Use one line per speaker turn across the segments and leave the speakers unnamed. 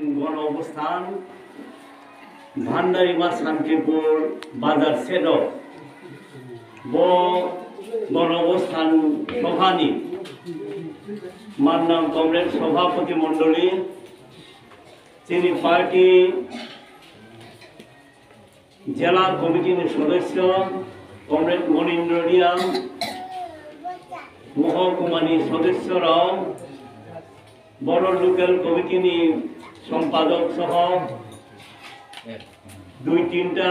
গণ অবস্থান ভান্ডারিমা শান্তিপুর বাজার সেদক গণ অবস্থান সভানি মাননাম কংগ্রেস সভাপতি মণ্ডলী তিনি পার্টি জেলা কমিটির সদস্য কমরেড মনীন্দ্র রিয়াং মহকুমানি সদস্যরাও বড় লোকাল কমিটিনি সম্পাদক সহ দুই তিনটা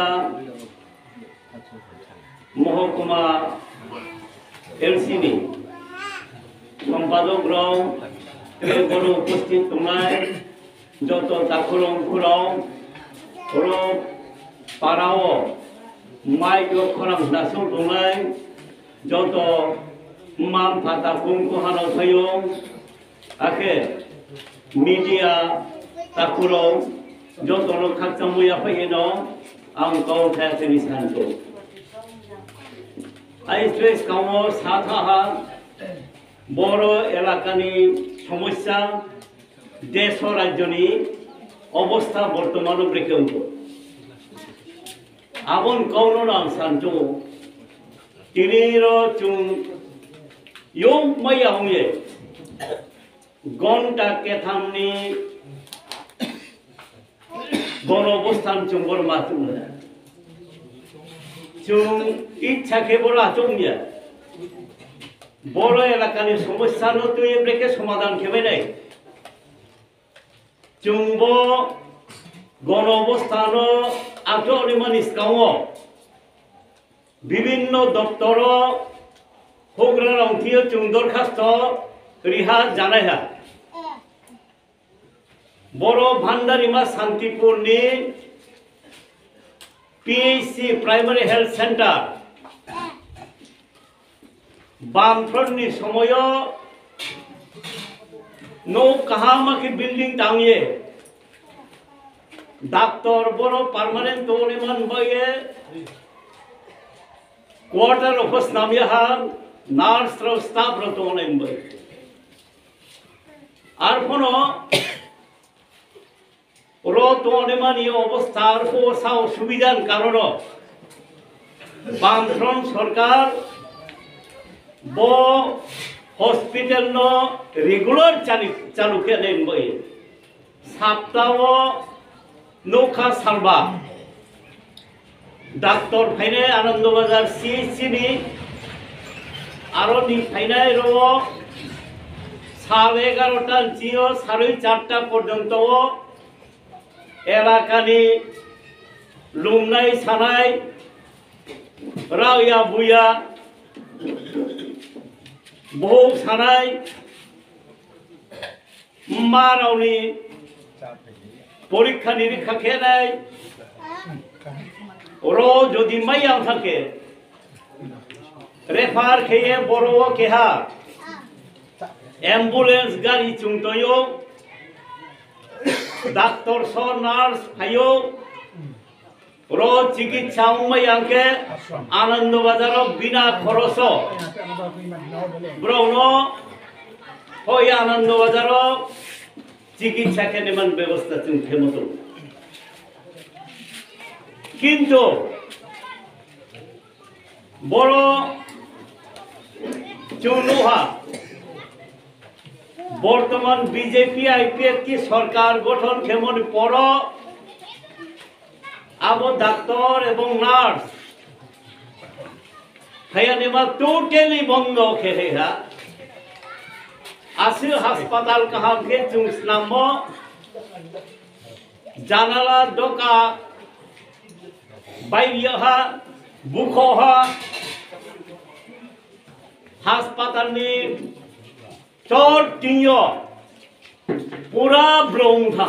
মহকুমা এলসিনি সম্পাদকরাও বড় উপস্থিত তোমায় যত তাকুরংকুরাও রব পাড়াও মাইক খরাম দাসও তোমায় যত মান ফাতা কুমকুহানো থাयो आखे मीडिया ताकुरो जो दोनों खाचा मुया फैनो आम कौन थे तेरी सांतो आई स्ट्रेस कामो साथा हा बड़ो एलाकानी समस्या देश और राज्यनी अवस्था बर्तमान ब्रेके उनको आबन कौन नाम सांतो तिनीरो चुं यो मैया हुए गंटा केथामनी गण अवस्थान चुंबर मातुम चुं इच्छा के बड़ा चुंगिया बड़ा एलाकानी समस्या नो तो ये ब्रेके समाधान खेबे नहीं चुंबो गण अवस्थानो आठो निमान इस्काओ विभिन्न दप्तरो होग्रा रंथियो चुं दरखास्त रिहा जानाया बड़ो भांडारिमा शांतिपुरनी पीएचसी प्राइमरी हेल्थ सेंटर बामफ्रंटनी समय नो कहामा की बिल्डिंग टांगिए डॉक्टर बड़ो परमानेंट तो निमान बये क्वार्टर ऑफिस नामिया नार्स रो स्टाफ रो तो नहीं बये আর কোন রতনেমানীয় অবস্থার পোষা অসুবিধার কারণে বামফ্রন্ট সরকার ব হসপিটাল ন রেগুলার চালুকে নেন বই সপ্তাহ নৌকা সারবা ডাক্তার ফাইনে আনন্দবাজার সিএইচসি নি আরো নি ফাইনাই র 11:30টা জিও 4:30টা পর্যন্ত এলাকানি লুমনাই সানাই রাউয়া বুয়া বহু সানাই মারাউনি পরীক্ষা নিরীক্ষা খেলাই ওরও যদি মাইয়া থাকে রেফার খেয়ে বড় কেহা एम्बुलेंस गाड़ी चुंगतयो डॉक्टर सो नार्स फायो रो चिकित्सा उमयांके आनंद बाजार बिना खरच ब्रौनो होय आनंद बाजार चिकित्सा के निमान व्यवस्था चुंखे मतो किंतु बड़ चुनुहा बर्तमान बीजेपी आईपीएफ की सरकार गठन केमन पर अब डाक्टर एवं नार्स हायानेमा टोटली बंद खेलेगा आसि हासपाताल कहाँ के चुंसनाम जानाला डोका बाइया बुखोहा हासपाताल नि चोर टिंयो पूरा ब्रोंग था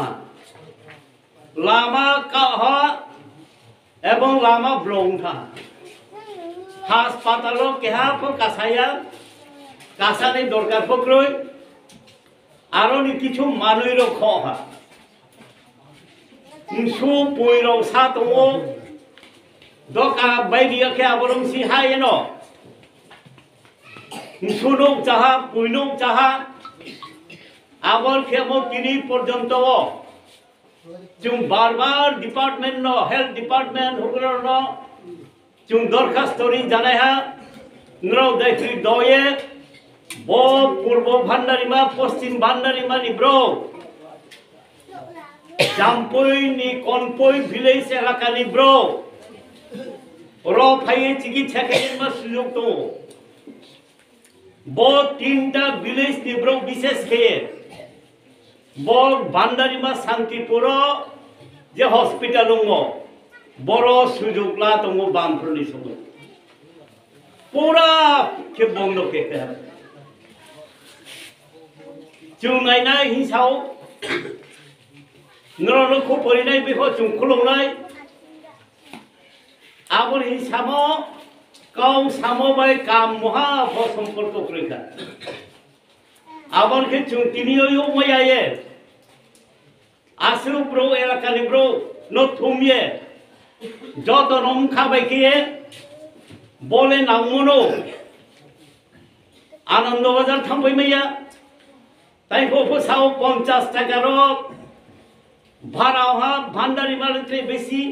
लामा काहा एवं लामा ब्रोंग था हासपातालो केहा को कासाया कासाने दरकार फक्रोय आरो नि किछु मानुइरो खहा सु पुइरो सातमो दका बायदिया के आबरम सि हायनो सुनोक चाहा पुइनोक चाहा आबर खेमो तिनी पर्यंत जों बार-बार डिपार्टमेंट नो हेल्थ डिपार्टमेंट हुग्रो नो जों दरखास्तरी जानायहा नरो दैफ्रि दये बो पूर्व भान्डारिमा पश्चिम भान्डारिमा नि ब्रो जाम्पई नि कनपई विलेज एलाका नि ब्रो रो फाये चिकित्सा केन्द्र सुजुग दं बो तीनटा विलेज नि ब्रो विशेष के बो भान्डारिमा शांतिपुर जे हॉस्पिटल दङ बरो सुजुग ला दङ बामफोरनि समाव पूरा के बंद के जों नायनाय हिसाव नरनखौ फरिनाय बेखौ जों खुलुमनाय आबर हिसाबो गाव सामबाय काम महा सम्पर्क रैखा आबर के जों तिनियो मयाये आसु ब्रो एलाकानि ब्रो न थुमिये जत नम खाबाय के बोले नामनो आनंद बाजार थांबाय मैया ताइखौ फोसाव 50 टाका र भाराहा भान्डारी मालनिफ्राय बेसि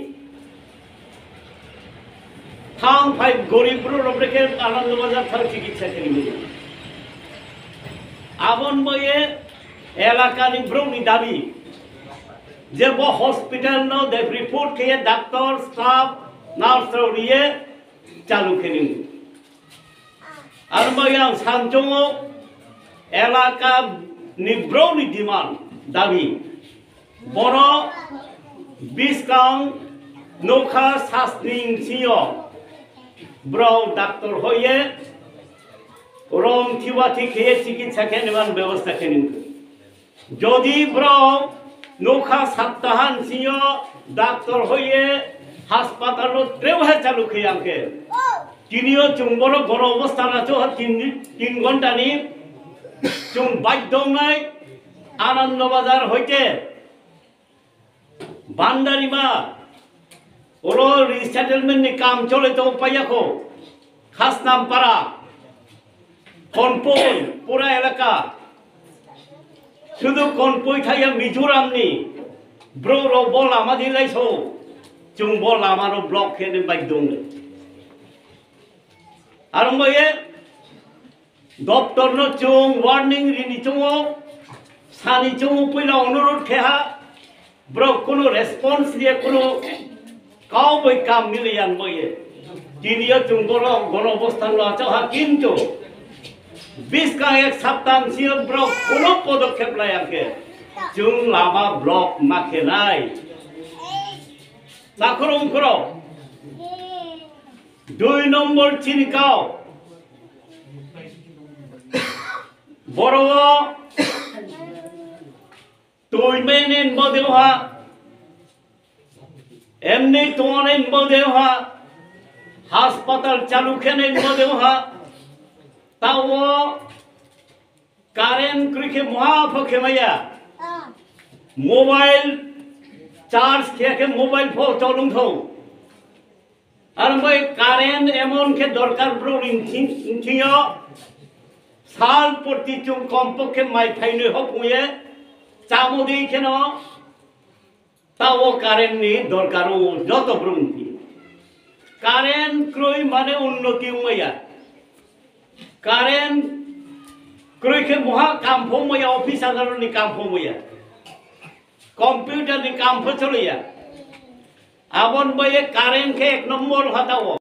थां फाइ गरिब रब्रेके आनंद बाजार थार चिकित्सा केन्द्र आबन बये एलाकानि ब्रोनि दाबी जे वो हॉस्पिटल नो दे रिपोर्ट के डॉक्टर स्टाफ नर्स रिये चालू केलिं आरो बयां सानजों एलाका नि ब्रोनि डिमांड दाबी बरो 20 गां नौखा सास्निं सियो ब्रो डॉक्टर होये रोम थिवाथि के चिकित्सा केन्द्र व्यवस्था केलिं जदि ब्रो नौखा सप्ताहान सियो डॉक्टर होये हास्पाताल नो त्रेवहे चालू खियांके तिनियो चुंबरो गण अवस्था नाचो 3 घंटा नि चुं बायदंनाय आनंद बाजार होइते भान्डारिमा ओरो रिसेटलमेंट नि काम चले तो पायाखो खासनाम पारा कनपई पूरा एलाका शुद्ध कनपई थाया मिजोरामनि ब्रो रो लामा दिलायसो जों बो लामा रो ब्लक खेने बायदं आरंबये दफ्तर नो जों वार्निंग रिनि जों सानि जों पहिला अनुरोध खेहा ब्रो कोनो रेस्पॉन्स दिए कोनो काव बै काम मिलियान बये दिनिया जों बोरो गण अवस्था लाचहा किन्तु 20 का एक सप्ताह सियो ब्रो कोनो पदक्षेप लायाखै जों लामा ब्लक माखेनाय लाखरम करो 2 नम्बर चिनिकाव बरो तुइमेनेन बदेवहा एमनी तोनेन बदेवहा हास्पाताल चालू खेनेन बदेवहा तावो कारेंट क्रिके महाफके मैया मोबाइल चार्ज के मोबाइल फोन चलुं थौ आरो बै कारेंट एमन के दरकार ब्रो इंथियो साल प्रति चुं कमपक्षे माइ फाइनो हकमुये चामोदि केनो तावो कारेंट नि दरकारो जत ब्रोंथि कारेंट क्रय माने उन्नति मैया कारेंट क्रय के महा काम फो मैया ऑफिस आगार नि काम फो मैया कंप्यूटर नि काम फो चलैया आबन बये कारेंट के 1 नम्बर हताओ